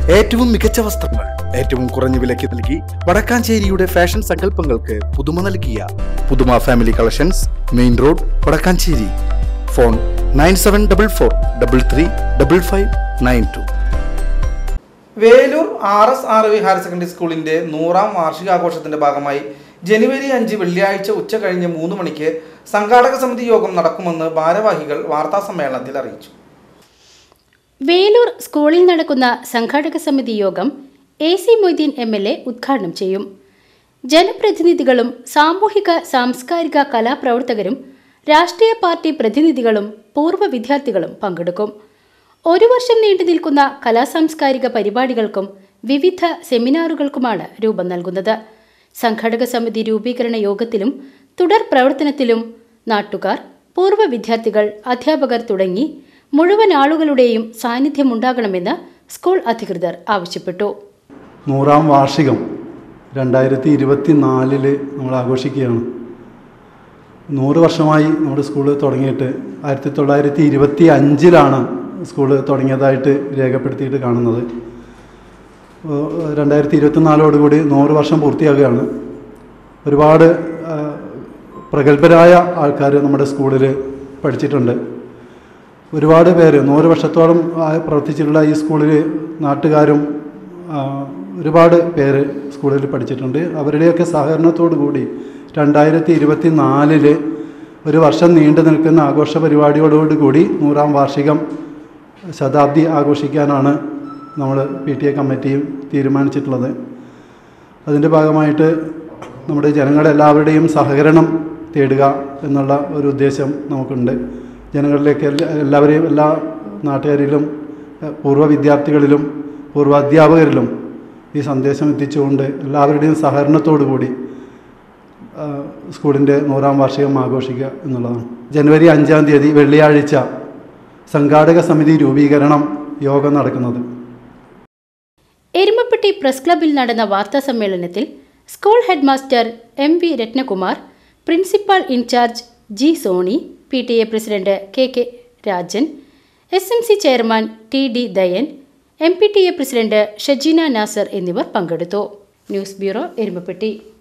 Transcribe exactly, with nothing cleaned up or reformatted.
ഏറ്റവും മികച്ച വസ്ത്രങ്ങൾ ഏറ്റവും കുറഞ്ഞ വിലയ്ക്ക് നൽകി വടക്കാഞ്ചേരിയുടെ ഫാഷൻ സങ്കല്പങ്ങൾക്ക് പുതുമ നൽകിയ പുതുമ family collections, main road, Vadakkanchery. Phone nine seven double four double three double five nine two. Velur R S R V higher secondary സ്കൂളിന്റെ നൂറാം വാർഷികാഘോഷത്തിന്റെ ഭാഗമായി ജനുവരി അഞ്ച് വെള്ളിയാഴ്ച ഉച്ച കഴിഞ്ഞ് മൂന്ന് മണിക്ക് സംഘാടക സമിതി യോഗം നടക്കുമെന്ന് ഭാരവാഹികൾ വാർത്താ സമ്മേളനത്തിൽ അറിയിച്ചു. വേലൂർ സ്കൂളിൽ നടക്കുന്ന സംഘാടക സമിതി യോഗം A C Moideen M L A ഉദ്ഘാടനം ചെയ്യും. ജനപ്രതിനിധികളും സാമൂഹിക സാംസ്കാരിക കലാപ്രവർത്തകരും രാഷ്ട്രീയ പാർട്ടി പ്രതിനിധികളും പൂർവ്വ വിദ്യാർത്ഥികളും പങ്കെടുക്കും. ഒരു വർഷം നീണ്ടു നിൽക്കുന്ന കലാസാംസ്കാരിക പരിപാടികൾക്കും വിവിധ സെമിനാറുകൾക്കുമാണ് രൂപം നൽകുന്നത്. സംഘാടക സമിതി രൂപീകരണ യോഗത്തിലും തുടർ പ്രവർത്തനത്തിലും നാട്ടുകാർ, പൂർവ്വ വിദ്യാർത്ഥികൾ, അധ്യാപകർ തുടങ്ങി മുഴുവൻ ആളുകളുടെയും സാന്നിധ്യമുണ്ടാകണമെന്ന് സ്കൂൾ അധികൃതർ ആവശ്യപ്പെട്ടു. നൂറാം വാർഷികം രണ്ടായിരത്തി ഇരുപത്തി നാലില് നമ്മൾ ആഘോഷിക്കുകയാണ്. നൂറ് വർഷമായി നമ്മുടെ സ്കൂൾ തുടങ്ങിയിട്ട് ആയിരത്തി തൊള്ളായിരത്തി ഇരുപത്തി അഞ്ചിലാണ് സ്കൂൾ തുടങ്ങിയതായിട്ട് രേഖപ്പെടുത്തിയിട്ട് കാണുന്നത്. രണ്ടായിരത്തി ഇരുപത്തിനാലോടുകൂടി നൂറ് വർഷം പൂർത്തിയാകുകയാണ്. ഒരുപാട് പ്രഗത്ഭരായ ആൾക്കാർ നമ്മുടെ സ്കൂളിൽ പഠിച്ചിട്ടുണ്ട്. ഒരുപാട് പേര് നൂറ് വർഷത്തോളം പ്രവർത്തിച്ചിട്ടുള്ള ഈ സ്കൂളിൽ നാട്ടുകാരും ഒരുപാട് പേര് സ്കൂളിൽ പഠിച്ചിട്ടുണ്ട്. അവരുടെയൊക്കെ സഹകരണത്തോടു കൂടി രണ്ടായിരത്തി ഇരുപത്തി നാലില് ഒരു വർഷം നീണ്ടു നിൽക്കുന്ന ആഘോഷ പരിപാടിയോടുകൂടി നൂറാം വാർഷികം ശതാബ്ദി ആഘോഷിക്കാനാണ് നമ്മൾ പി ടി എ കമ്മിറ്റിയും തീരുമാനിച്ചിട്ടുള്ളത്. അതിൻ്റെ ഭാഗമായിട്ട് നമ്മുടെ ജനങ്ങളെല്ലാവരുടെയും സഹകരണം തേടുക എന്നുള്ള ഒരു ഉദ്ദേശം നമുക്കുണ്ട്. ജനങ്ങളിലേക്ക് എല്ലാവരെയും, എല്ലാ നാട്ടുകാരിലും, പൂർവ്വ വിദ്യാർത്ഥികളിലും പൂർവ്വ അധ്യാപകരിലും ഈ സന്ദേശം എത്തിച്ചുകൊണ്ട് എല്ലാവരുടെയും സഹകരണത്തോടു കൂടി സ്കൂളിൻ്റെ നൂറാം വാർഷികം ആഘോഷിക്കുക എന്നുള്ളതാണ്. ജനുവരി അഞ്ചാം തീയതി വെള്ളിയാഴ്ച സംഘാടക സമിതി രൂപീകരണം യോഗം നടക്കുന്നത്. എരുമപ്പെട്ടി പ്രസ് ക്ലബിൽ നടന്ന വാർത്താ സമ്മേളനത്തിൽ school head master M V Ratnakumar, principal incharge G Soni, P T A president K K Rajan, S M C chairman T D Dayan, M P T A president Shajeena Nasar എന്നിവർ പങ്കെടുത്തു. News bureau, Erumapetty.